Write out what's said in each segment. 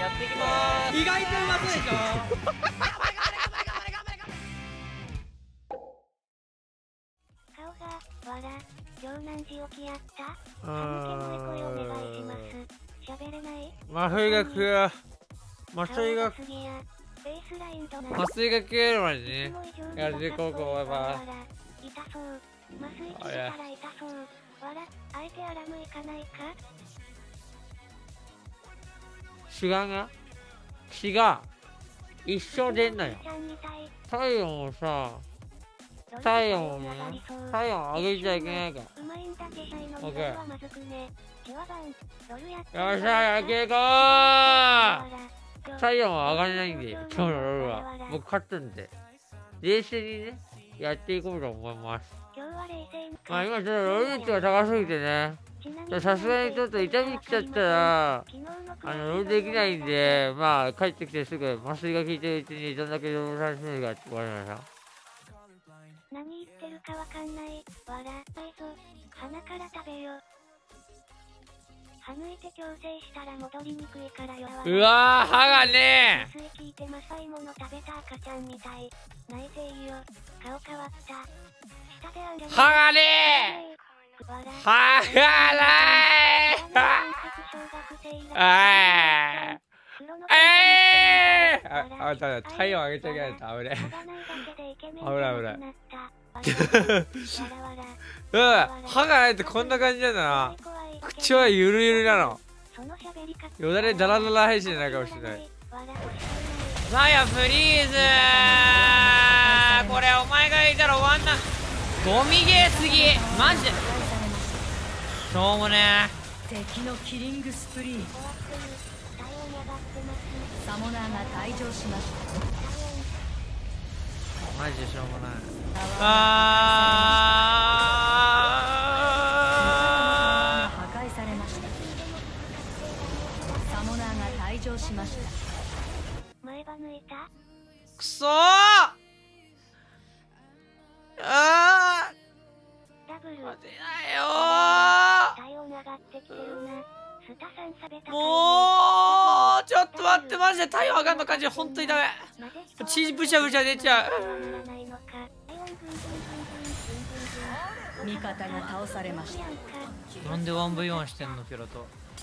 やっていきまーす。 意外とうまそうでしょ。 顔がわら今日何時起きやった？寒気の声お願いします。喋れない？ 麻酔が食う。麻酔がベースラインと麻酔が食えるまでね。やっていこうか思います。 痛そう。麻酔切れたら痛そう。わら、あえてアラム行かないか？ 血が一生出んのよ。体温をさ、体温を上げちゃいけないから。オッケー。よっしゃ、やっていこう。体温は上がらないんで、今日のロールは。僕勝ったんで。冷静にね、やっていこうと思います。まあ今ちょっとロール値が高すぎてね。さすがにちょっと痛みきちゃったら、ロールできないんで、まあ帰ってきてすぐ麻酔が効いてるうちにどんだけロール楽しめるかって言われました。 何言ってるかわかんない。わら、ないぞ。鼻から食べよ。歯抜いて矯正したら戻りにくいからよ。 うわー、歯がね麻酔効いてマサイもの食べた赤ちゃんみたい。泣いていいよ。顔変わった。下であん歯がね歯がない体温上げちゃいけないと危ね危ない歯がないってこんな感じなんだな。口はゆるゆるなの。よだれダラダラ配信じゃないかもしれない。マヤフリーズこれお前がいたら終わんな。ゴミゲーすぎマジでしょうもね敵のキリングスプリーサモナーが退場しました。 マジでしょうもない。 破壊されました。サモナーが退場しました。 前歯抜いた？ くそーダブル待てないよ体温上がってきてるな。スタさん食べたもうちょっと待ってマジで体温上がんの感じで本当にダメ。血ブシャブシャ出ちゃう。 味方が倒されました。 なんで 1v1 してんのピョロと。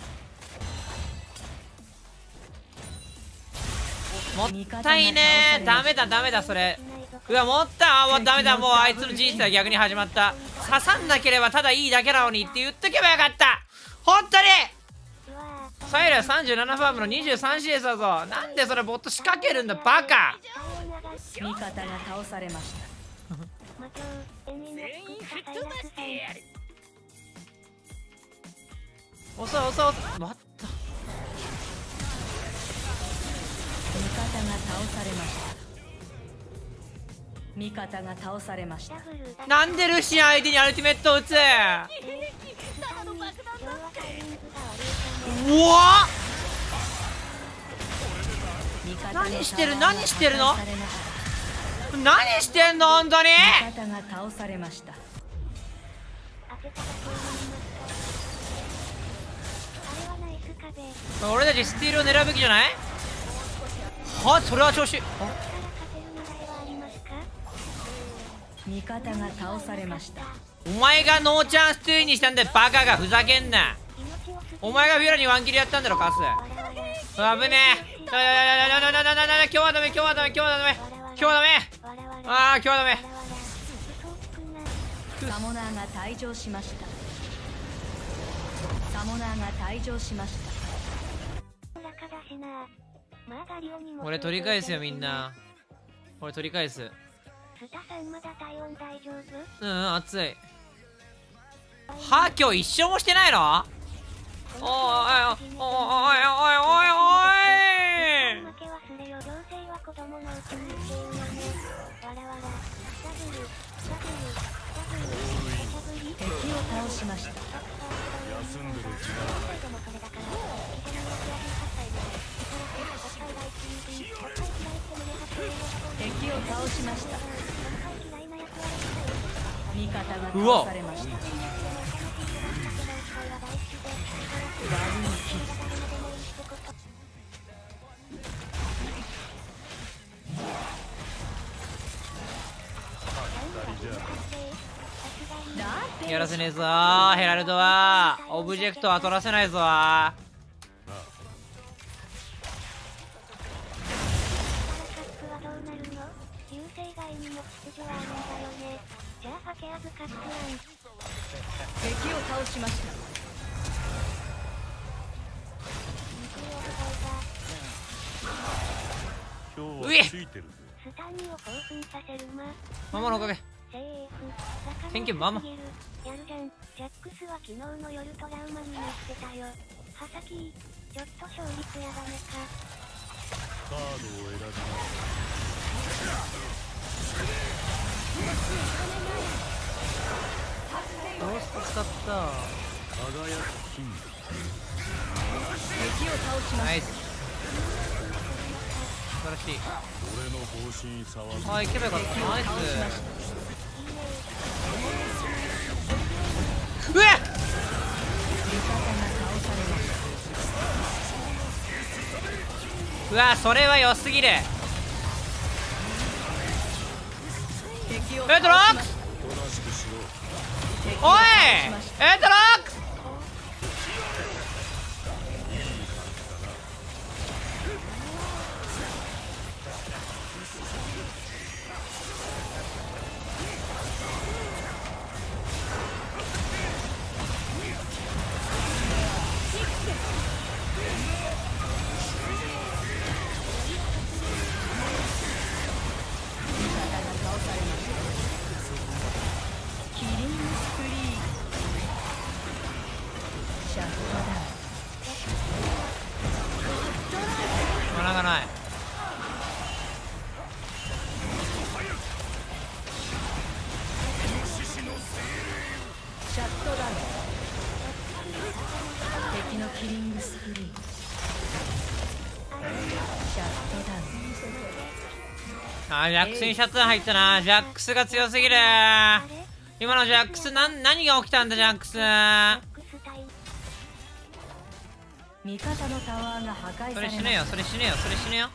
もったいねー。ダメだダメだそれ。うわもったもうダメだ。もうあいつの人生は逆に始まった。刺さんなければただいいだけなのにって言っとけばよかった。本当にサイラ37ファームの 23CS だぞ。なんでそれボット仕掛けるんだバカ。 味方が倒されました。 遅い遅い遅い。待った。 味方が倒されました。味方が倒されました。 なんでルシアン相手にアルティメットを打つ。うわ何してる何してるの何してんの本当に。 味方が倒されました。 俺たちスティールを狙うべきじゃない。はそれは調子。 味方が倒されました。 お前がノーチャンス2にしたんでバカがふざけんな。お前がフィラにワンキリやったんだろカス。危ねえ。今日はダメ今日はダメ今日はダメ今日はダメ。ああ今日はダメ。 サモナーが退場しました。サモナーが退場しました。 俺取り返すよみんな。俺取り返す。熱い。は今日一生もしてないの。おいおいおいおいおいおい敵を倒しました。敵を倒しました。味方が倒されました。 やらせねえぞー。ヘラルドはオブジェクトは取らせないぞー。 敵を倒しました。 うえっママのおかげ。研究ママ。 やるじゃん。ジャックスは昨日の夜トラウマになってたよ。ハサキちょっと勝率やばめか。カードを選びます。 どうして使った。 輝く金。 敵を倒しまナイス。 した。 素晴らしい。 俺の方針触る。 あ、行けばよかった。ナイス。うえっ。うわ、それは良すぎる。エトロックス。おいエトロックス。マナがない。 シャットダウン。敵のキリングスプリー。シャットダウン。 あー、ジャックスにシャットダウン入ったな。ジャックスが強すぎる。今のジャックス何が起きたんだ。ジャックス味方のタワーが破壊されそれ死ねよ。それ死ねよ。それ死ねよ。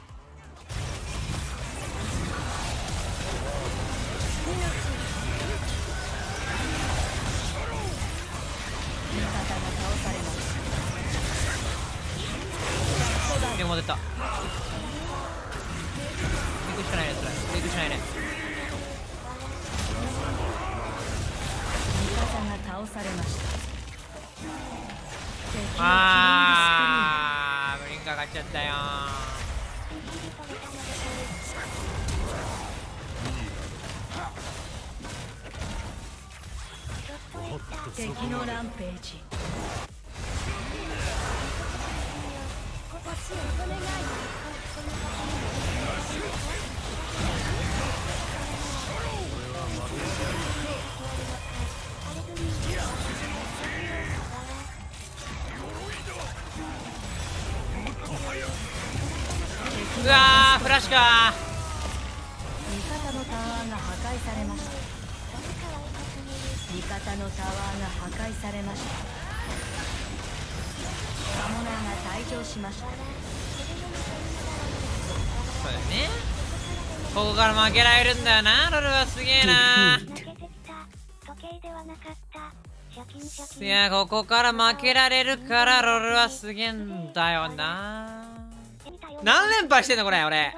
味方が倒されます。 でも出た。行くしかないね。それ行くしかないね。 味方が倒されました。 あー、ブリンク上がっちゃったよー。敵のランページ。 うわー、フラッシュか。 味方のタワーが破壊されました。味方のタワーが破壊されました。サモナーが退場しました。 そうだよね。ここから負けられるんだよな。ロルはすげえな。いや、ここから負けられるからロルはすげえんだよな。何連敗してんのこれ俺。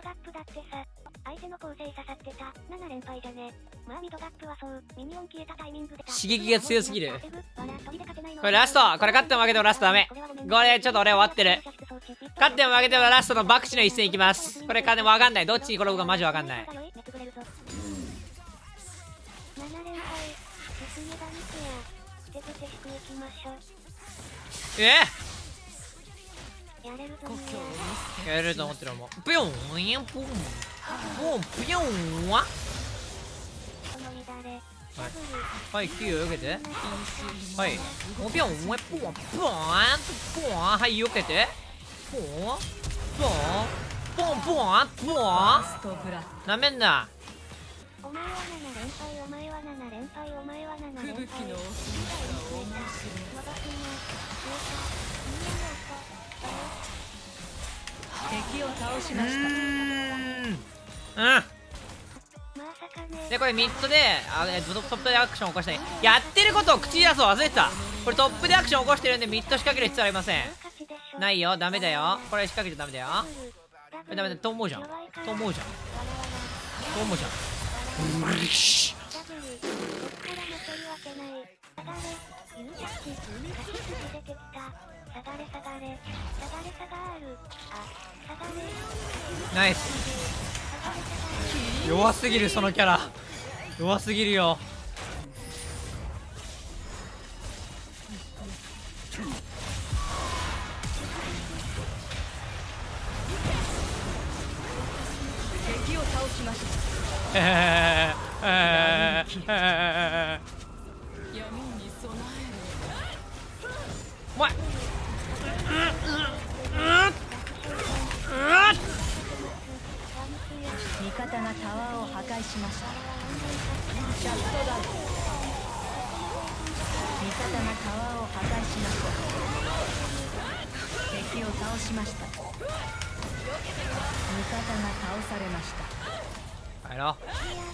刺激が強すぎる。これラスト。これ勝っても負けてもラストダメ。これちょっと俺終わってる。勝っても負けてもラストの爆死の一戦いきます。これ勝っても分かんない。どっちに転ぶかマジ分かんない。やれると思ってるもん。ぷよんやんぷんぷんぷよんわ。はい、キュー避けて。はい、ぴょんぷんぷんぷんはい、避けて。ぷんぷんぷんぷんぷんなめんな。 お前は7連敗、お前は7連敗、お前は7連敗。吹雪の敵を倒しました。 うん。 まさかね。 でこれミッドでトップでアクションを起こしたい。やってることを口に出すを忘れてた。これトップでアクションを起こしてるんでミッド仕掛ける必要ありません。ないよ、ダメだよ。これ仕掛けちゃダメだよ。ダメだと思うじゃん。と思うじゃん。と思うじゃん。うしナイス。弱すぎる、そのキャラ弱すぎるよ。 敵を倒しました。 お前味方がタワーを破壊しました。シャットダウン。味方がタワーを破壊しました。敵を倒しました。味方が倒されました。 帰ろう。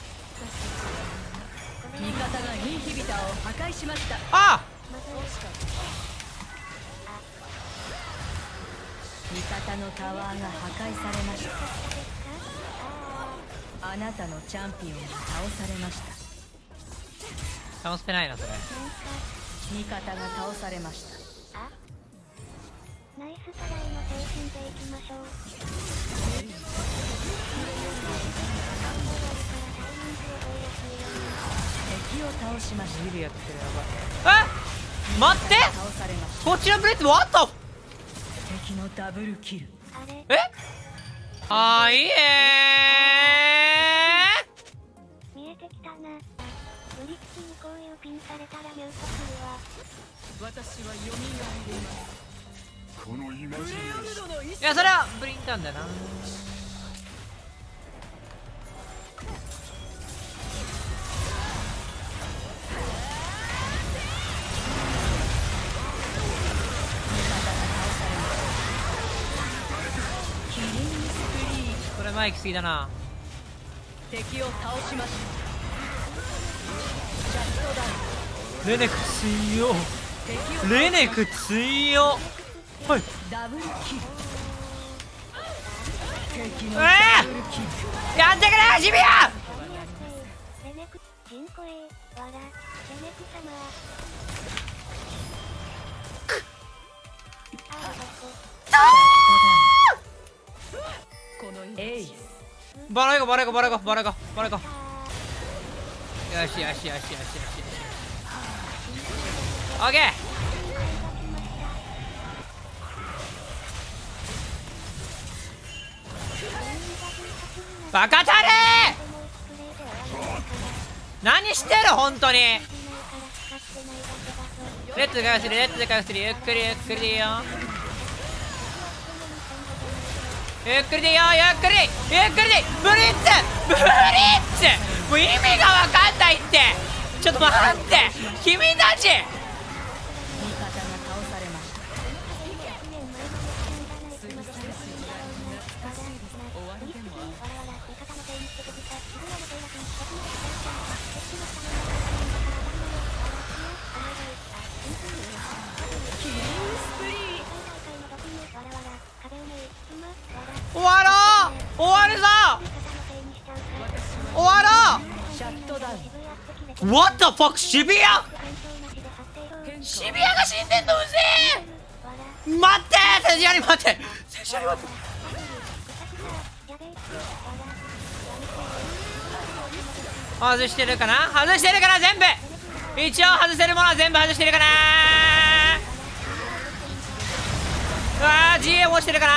味方がインヒビターを破壊しました。 あ味方のタワーが破壊されました。あなたのチャンピオンが倒されました。 サムスペないなそれ。 味方が倒されました。 ナイストライの精神でいきましょう。 敵を倒しました。 ビルやってる。やばい。待って、 倒されました。 こちらブレッド What the。 敵のダブルキル。 あいえ見えてきたな。ブリッジにこういうピンされたらミュートするわ。 私は蘇ります。 このイマジネーション。 いやそれはブリンタンだな。これ前行き過ぎだな。 敵を倒しました。シャットダウン。 レネク強。レネク強。はい。 ダブルキル。敵のうダわブルキル。 やってくれシビア。 レネク、ジンコエー、わら、レネク様。 このエイス。 バラ行こうバラ行こうバラ行こうバラ行こうバラ行こう。よしよしよしよしよし。オッケー。バカタレー。何してる本当に。レッツで回復する、レッツで回復する。ゆっくりゆっくりでいいよ。ゆっくりでいいよ、ゆっくりゆっくりでいい。ブリッツブリッツ、もう意味がわかんないって。ちょっと待って君たち。 味方が倒されました。 終わろう、終わるぞ、終わろシャットダウン。 う。What the fuck 渋谷、渋谷が死んでんのうぜえ。待ってセジアリ待って、セジアリ待って。外してるかな、外してるかな、全部一応外せるものは全部外してるかな。うわー GA 落ちてるかな。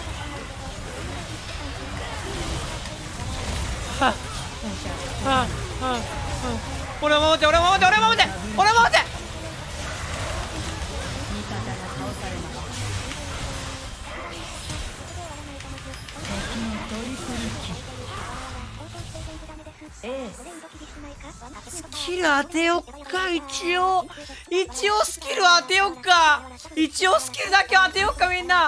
はっはっはっ、俺を守って、俺を守って、俺を守って、俺を守って。 味方が倒されました。敵のトリプルキル。エース。 スキル当てよっか。一応スキル当てよっか。一応スキルだけ当てよっかみんな。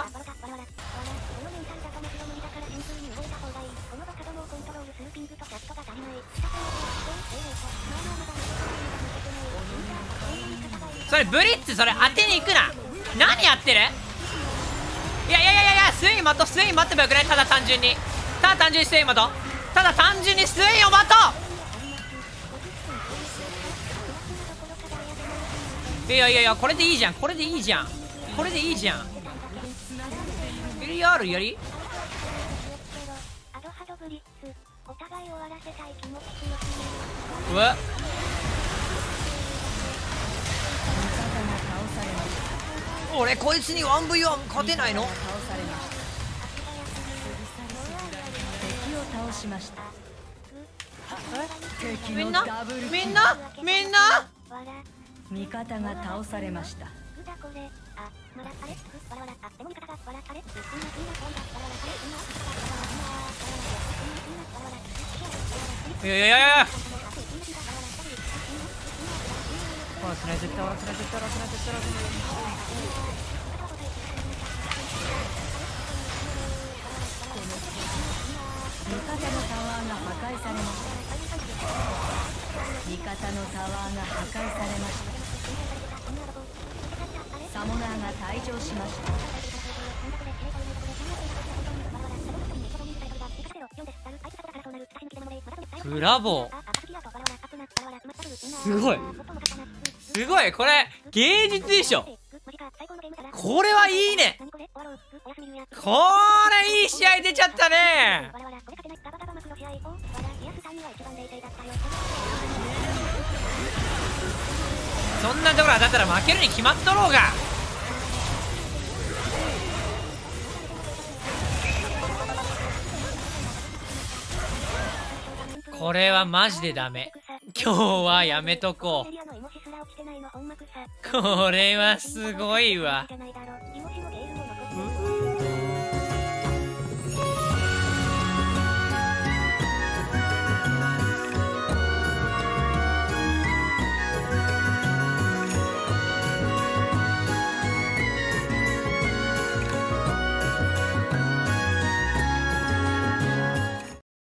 それブリッツ、それ当てに行くな。何やってる。いやいやいやいや、スイン待ってばよくない。ただ単純にスイン待とう。ただ単純にスインを待とう。いやいやいや、これでいいじゃん。LR やりアドハドブリッツ、お互い終わらせたい気持ち強すぎる。 うわ、俺こいつに 1v1 勝てないの。 倒されました。敵を倒しました。敵のダブルキル。 みんな味方が倒されました。 いやいやいやいや、終わらせない、絶対終わらせない。 味方のタワーが破壊されました。サモナーが退場しました。 ブラボー、すごい、これ芸術でしょ。これはいいね。これいい試合出ちゃったね。そんなところ当たったら負けるに決まっとろうが。これはマジでダメ。今日はやめとこう。これはすごいわ。